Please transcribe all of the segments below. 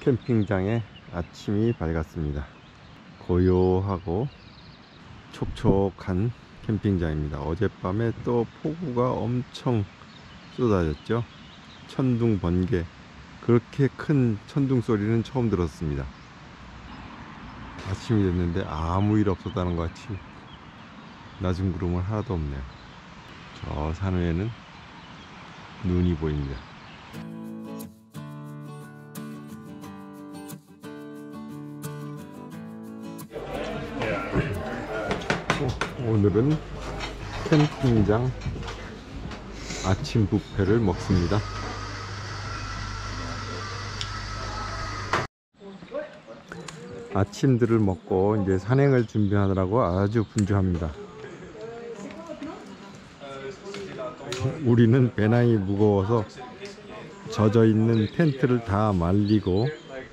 캠핑장에 아침이 밝았습니다. 고요하고 촉촉한 캠핑장입니다. 어젯밤에 또 폭우가 엄청 쏟아졌죠. 천둥 번개, 그렇게 큰 천둥 소리는 처음 들었습니다. 아침이 됐는데 아무 일 없었다는 것 같이 낮은 구름은 하나도 없네요. 저 산 위에는 눈이 보입니다. 오늘은 캠핑장 아침 뷔페를 먹습니다. 아침들을 먹고 이제 산행을 준비하느라고 아주 분주합니다. 우리는 배낭이 무거워서 젖어 있는 텐트를 다 말리고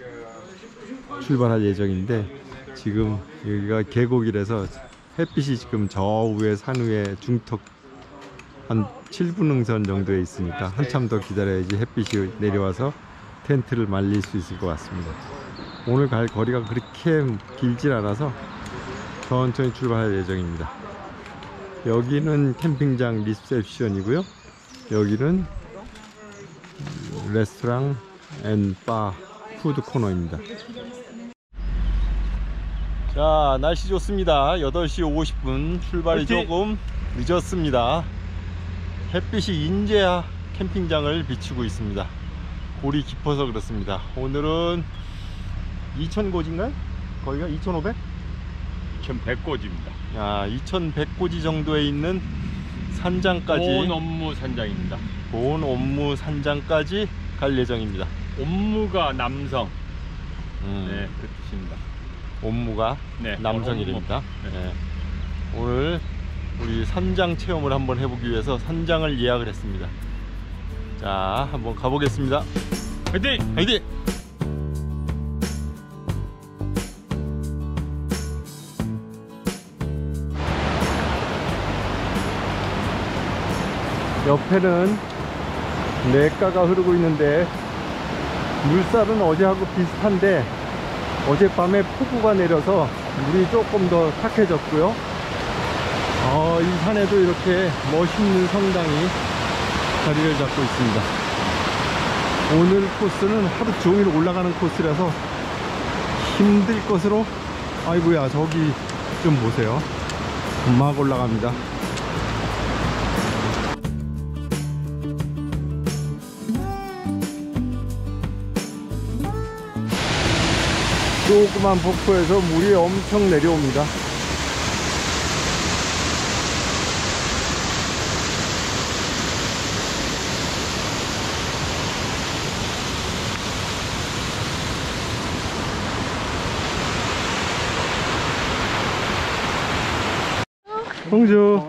출발할 예정인데, 지금 여기가 계곡이라서 햇빛이 지금 저 위에 산 위에 중턱 한 7분 능선 정도에 있으니까 한참 더 기다려야지 햇빛이 내려와서 텐트를 말릴 수 있을 것 같습니다. 오늘 갈 거리가 그렇게 길진 않아서 천천히 출발할 예정입니다. 여기는 캠핑장 리셉션이고요, 여기는 레스토랑 앤 바 푸드 코너입니다. 자, 날씨 좋습니다. 8시 50분 출발이 조금 늦었습니다. 햇빛이 인제야 캠핑장을 비추고 있습니다. 골이 깊어서 그렇습니다. 오늘은 2100고지인가요? 거기가 2500? 2100고지입니다. 2100고지 정도에 있는 산장까지, 보온 업무 산장입니다. 보온 업무 산장까지 갈 예정입니다. 업무가 남성. 네, 그 뜻입니다. 업무가 남성이랍니다. 네. 오늘 우리 산장 체험을 한번 해보기 위해서 산장을 예약을 했습니다. 자, 한번 가보겠습니다. 화이팅! 화이팅! 옆에는 냇가가 흐르고 있는데 물살은 어제하고 비슷한데 어젯밤에 폭우가 내려서 물이 조금 더 탁해졌고요. 이 산에도 이렇게 멋있는 성당이 자리를 잡고 있습니다. 오늘 코스는 하루 종일 올라가는 코스라서 힘들 것으로, 아이고야, 저기 좀 보세요. 막 올라갑니다. 조그만 폭포에서 물이 엄청 내려옵니다. 공주,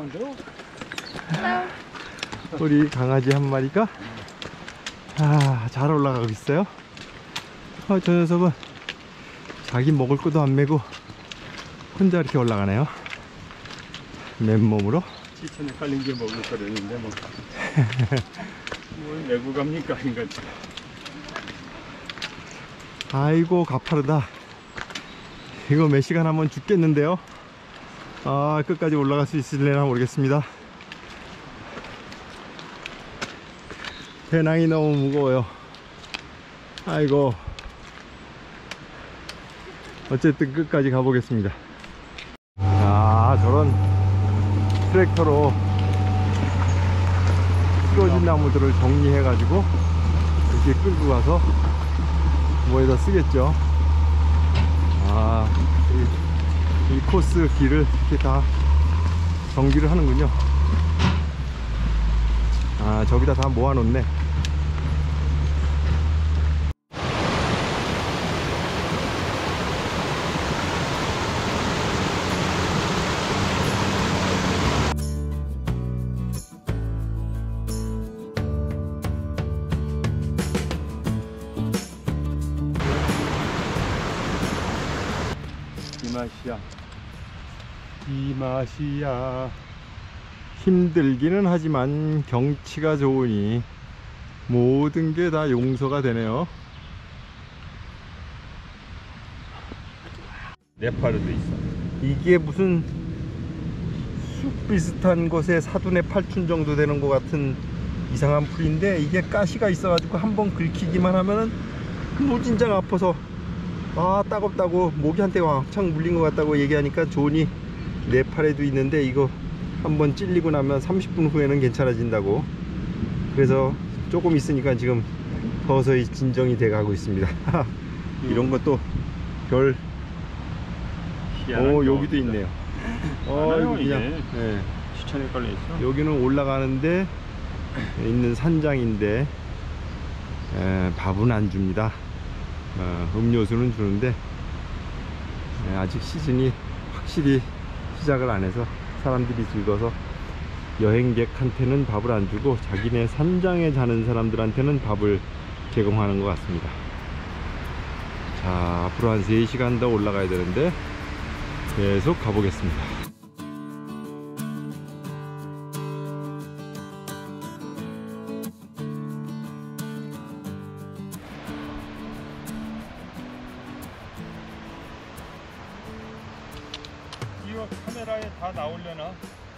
우리 강아지 한 마리가 잘 올라가고 있어요. 저 녀석은 자기 먹을 것도 안 메고 혼자 이렇게 올라가네요. 맨몸으로. 지천에 깔린 게 먹을 거랬는데 뭘 메고 갑니까 인간. 아이고 가파르다. 이거 몇 시간 하면 죽겠는데요. 끝까지 올라갈 수 있을려나 모르겠습니다. 배낭이 너무 무거워요. 아이고, 어쨌든 끝까지 가보겠습니다. 저런 트랙터로 쓰러진 나무들을 정리해 가지고 이렇게 끌고 가서 뭐에다 쓰겠죠. 이 코스 길을 이렇게 다 정비를 하는군요. 저기다 다 모아놓네. 이 맛이야. 힘들기는 하지만 경치가 좋으니 모든 게 다 용서가 되네요. 네파르도 있어. 이게 무슨 쑥 비슷한 것에 사둔의 8춘 정도 되는 것 같은 이상한 풀인데, 이게 가시가 있어가지고 한번 긁히기만 하면은 무진장 아파서 따갑다고 모기한테 왕창 물린 것 같다고 얘기하니까 존이 네팔에도 있는데 이거 한번 찔리고 나면 30분 후에는 괜찮아진다고. 그래서 조금 있으니까 지금 서서히 진정이 돼 가고 있습니다. 이런 것도 별. 여기도 있네요. 많아요, 여기 이게. 네. 추천에 걸려 있어. 여기는 올라가는데 있는 산장인데 밥은 안 줍니다. 음료수는 주는데 아직 시즌이 확실히 시작을 안 해서 사람들이 즐거서 여행객한테는 밥을 안 주고 자기네 산장에 자는 사람들한테는 밥을 제공하는 것 같습니다. 자, 앞으로 한 3시간 더 올라가야 되는데 계속 가보겠습니다. 이거 카메라에 다 나오려나?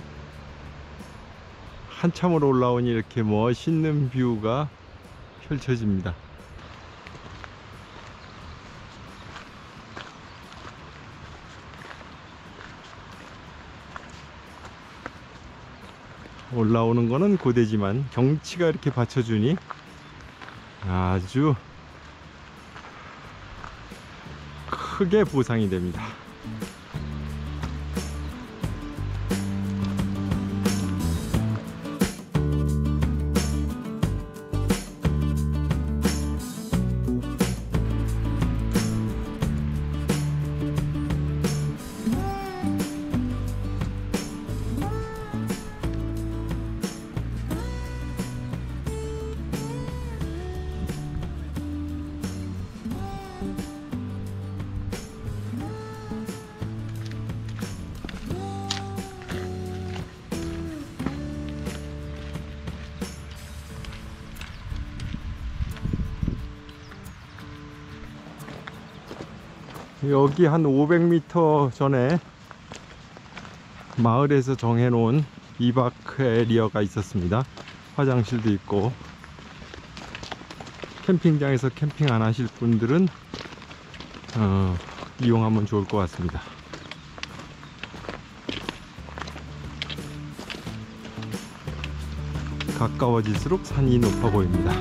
한참으로 올라오니 이렇게 멋있는 뷰가 펼쳐집니다. 올라오는 거는 고되지만 경치가 이렇게 받쳐주니 아주 크게 보상이 됩니다. 여기 한 500m 전에 마을에서 정해놓은 비바크 에리어가 있었습니다. 화장실도 있고, 캠핑장에서 캠핑 안 하실 분들은 이용하면 좋을 것 같습니다. 가까워질수록 산이 높아 보입니다.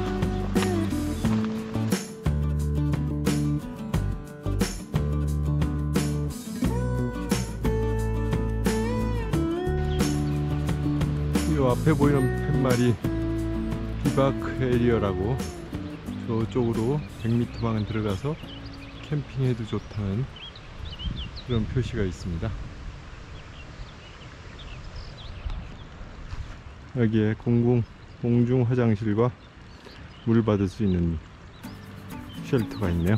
이 앞에 보이는 팻말이 비바크 에리어라고, 저쪽으로 100m 방은 들어가서 캠핑해도 좋다는 그런 표시가 있습니다. 여기에 공중 화장실과 물 받을 수 있는 쉘터가 있네요.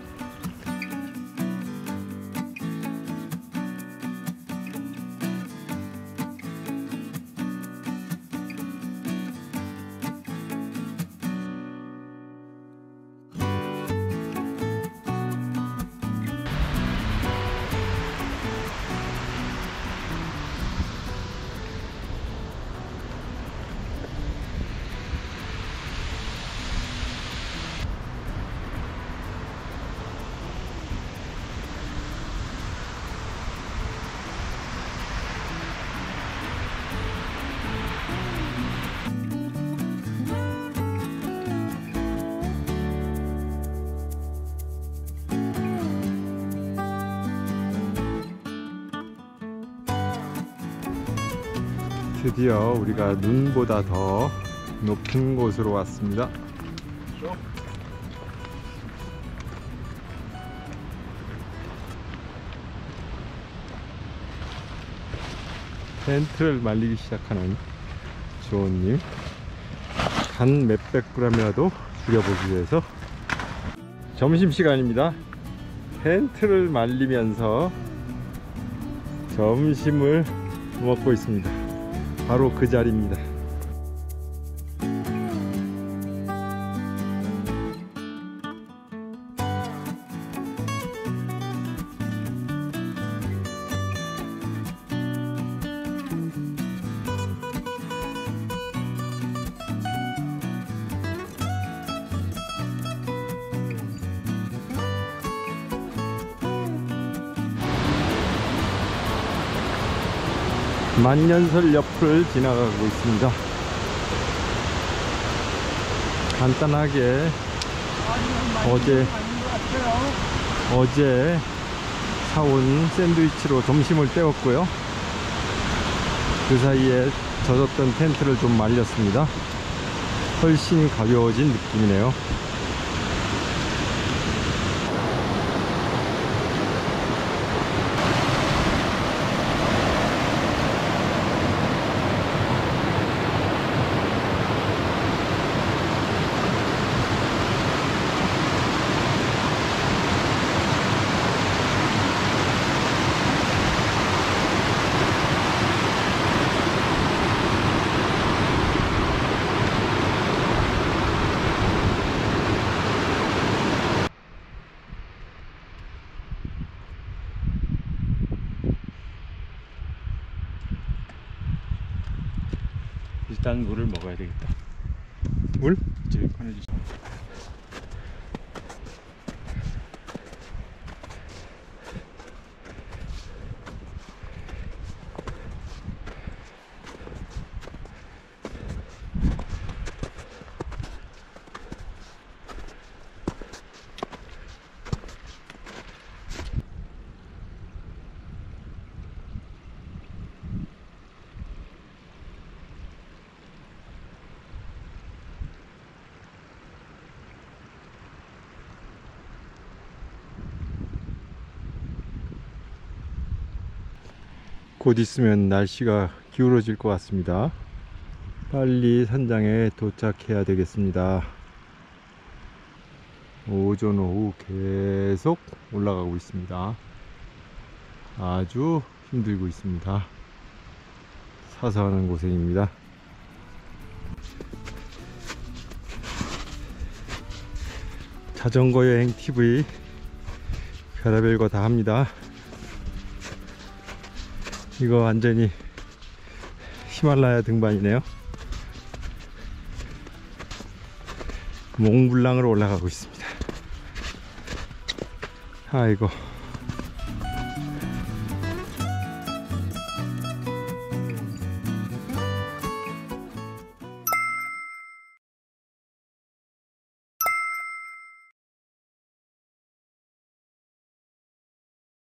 드디어 우리가 눈보다 더 높은 곳으로 왔습니다. 텐트를 말리기 시작하는 조언님, 단 몇백 g이라도 줄여보기 위해서 점심시간입니다. 텐트를 말리면서 점심을 먹고 있습니다. 바로 그 자리입니다. 만년설 옆을 지나가고 있습니다. 간단하게 어제 사온 샌드위치로 점심을 때웠고요. 그 사이에 젖었던 텐트를 좀 말렸습니다. 훨씬 가벼워진 느낌이네요. 일단 물을 먹어야 되겠다. 물? 저기 꺼내주시. 곧 있으면 날씨가 기울어질 것 같습니다. 빨리 산장에 도착해야 되겠습니다. 오전 오후 계속 올라가고 있습니다. 아주 힘들고 있습니다. 사서 하는 고생입니다. 자전거 여행 TV 별의별 거 다 합니다. 이거 완전히 히말라야 등반이네요. 몽블랑으로 올라가고 있습니다. 아이고.